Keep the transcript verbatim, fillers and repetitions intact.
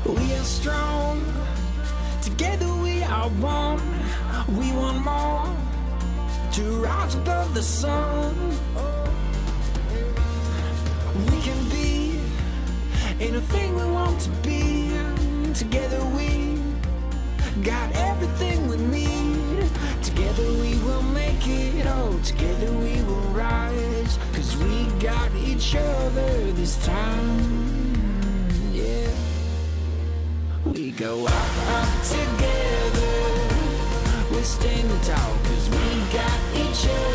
We are strong, together we are one. We want more, to rise above the sun. We can be anything we want to be. Together we got everything we need. Together we will make it, oh, together we will rise. Cause we got each other this time, yeah. We go up, up together, we're standing tall. Cause we got each other.